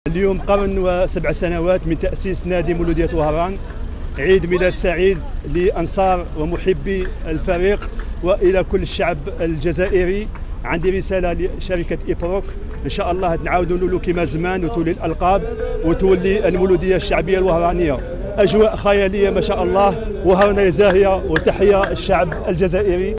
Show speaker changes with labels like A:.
A: اليوم قرن و7 سنوات من تأسيس نادي مولودية وهران. عيد ميلاد سعيد لأنصار ومحبي الفريق وإلى كل الشعب الجزائري. عندي رسالة لشركة إبروك، إن شاء الله نعاودوا له كما زمان وتولي الألقاب وتولي المولودية الشعبية الوهرانية. أجواء خيالية ما شاء الله، وهرانية زاهية، وتحية الشعب الجزائري.